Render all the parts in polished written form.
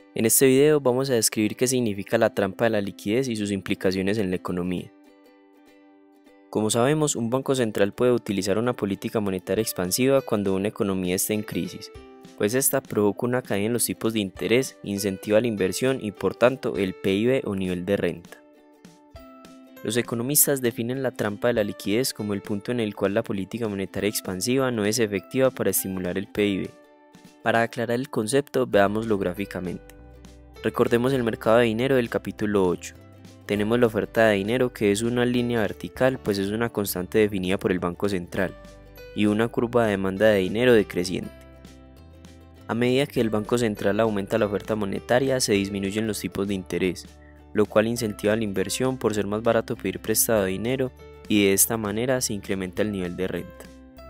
En este video vamos a describir qué significa la trampa de la liquidez y sus implicaciones en la economía. Como sabemos, un banco central puede utilizar una política monetaria expansiva cuando una economía esté en crisis, pues esta provoca una caída en los tipos de interés, incentiva la inversión y por tanto el PIB o nivel de renta. Los economistas definen la trampa de la liquidez como el punto en el cual la política monetaria expansiva no es efectiva para estimular el PIB. Para aclarar el concepto, veámoslo gráficamente. Recordemos el mercado de dinero del capítulo 8. Tenemos la oferta de dinero, que es una línea vertical, pues es una constante definida por el Banco Central, y una curva de demanda de dinero decreciente. A medida que el Banco Central aumenta la oferta monetaria, se disminuyen los tipos de interés, lo cual incentiva la inversión por ser más barato pedir prestado dinero y de esta manera se incrementa el nivel de renta.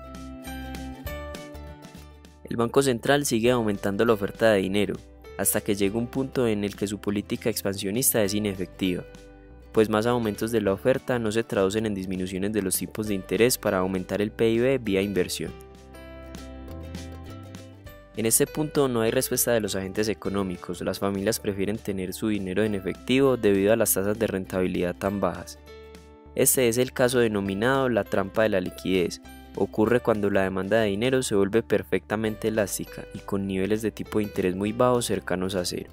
El Banco Central sigue aumentando la oferta de dinero, hasta que llega un punto en el que su política expansionista es inefectiva, pues más aumentos de la oferta no se traducen en disminuciones de los tipos de interés para aumentar el PIB vía inversión. En este punto no hay respuesta de los agentes económicos, las familias prefieren tener su dinero en efectivo debido a las tasas de rentabilidad tan bajas. Este es el caso denominado la trampa de la liquidez. Ocurre cuando la demanda de dinero se vuelve perfectamente elástica y con niveles de tipo de interés muy bajos cercanos a cero.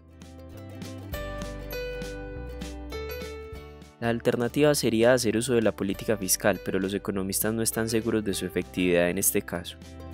La alternativa sería hacer uso de la política fiscal, pero los economistas no están seguros de su efectividad en este caso.